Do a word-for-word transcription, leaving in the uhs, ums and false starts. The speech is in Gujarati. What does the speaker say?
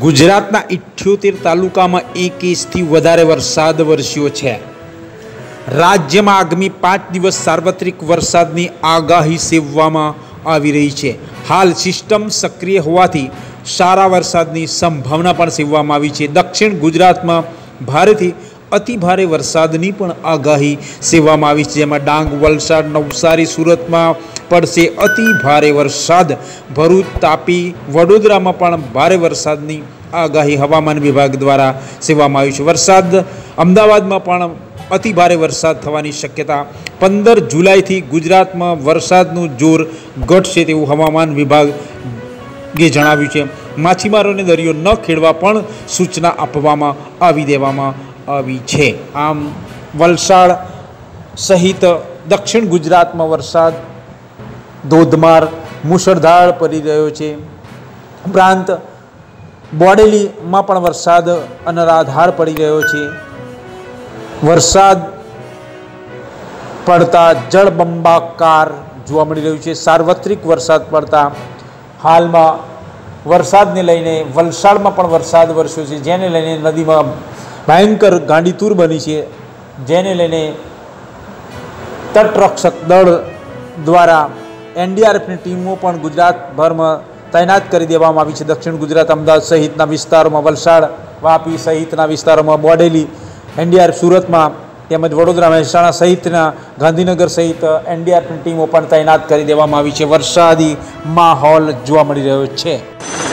ગુજરાતના ઇઠ્યોતેર તાલુકામાં એક ઇંચથી વધારે વરસાદ વરસ્યો છે। રાજ્યમાં આગામી પાંચ દિવસ સાર્વત્રિક વરસાદની આગાહી સેવવામાં આવી રહી છે। હાલ સિસ્ટમ સક્રિય હોવાથી સારા વરસાદની સંભાવના પણ સેવવામાં આવી છે। દક્ષિણ ગુજરાતમાં ભારેથી અતિ ભારે વરસાદની પણ આગાહી સેવવામાં આવી છે, જેમાં ડાંગ, વલસાડ, નવસારી, સુરતમાં પડશે અતિ ભારે વરસાદ। ભરૂચ, તાપી, વડોદરામાં પણ ભારે વરસાદની આગાહી હવામાન વિભાગ દ્વારા સેવવામાં આવી છે। વરસાદ અમદાવાદમાં પણ અતિ ભારે વરસાદ થવાની શક્યતા। પંદર જુલાઈથી ગુજરાતમાં વરસાદનું જોર ઘટશે તેવું હવામાન વિભાગે જણાવ્યું છે। માછીમારોને દરિયો ન ખેડવા પણ સૂચના આપવામાં આવી દેવામાં આવી છે। આમ વલસાડ સહિત દક્ષિણ ગુજરાતમાં વરસાદ ધોધમાર મુશળધાર પડી રહ્યો છે। ઉપરાંત બોડેલીમાં પણ વરસાદ અનરાધાર પડી રહ્યો છે। વરસાદ પડતા જળબંબાકાર જોવા મળી રહ્યું છે। સાર્વત્રિક વરસાદ પડતા હાલમાં વરસાદને લઈને વલસાડમાં પણ વરસાદ વરસ્યો છે, જેને લઈને નદીમાં ભયંકર ગાંડીતુર બની છે, જેને લઈને તટરક્ષક દળ દ્વારા એનડીઆરએફની ટીમો પણ ગુજરાતભરમાં તૈનાત કરી દેવામાં આવી છે। દક્ષિણ ગુજરાત, અમદાવાદ સહિતના વિસ્તારોમાં, વલસાડ, વાપી સહિતના વિસ્તારોમાં, બોડેલી, એનડીઆરએફ સુરતમાં તેમજ વડોદરા, મહેસાણા સહિતના, ગાંધીનગર સહિત એનડીઆરએફની ટીમો પણ તૈનાત કરી દેવામાં આવી છે। વરસાદી માહોલ જોવા મળી રહ્યો છે।